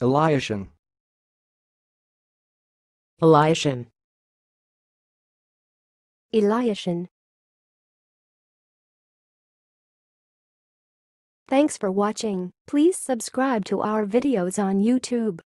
iliushin, iliushin, iliushin. Thanks for watching. Please subscribe to our videos on YouTube.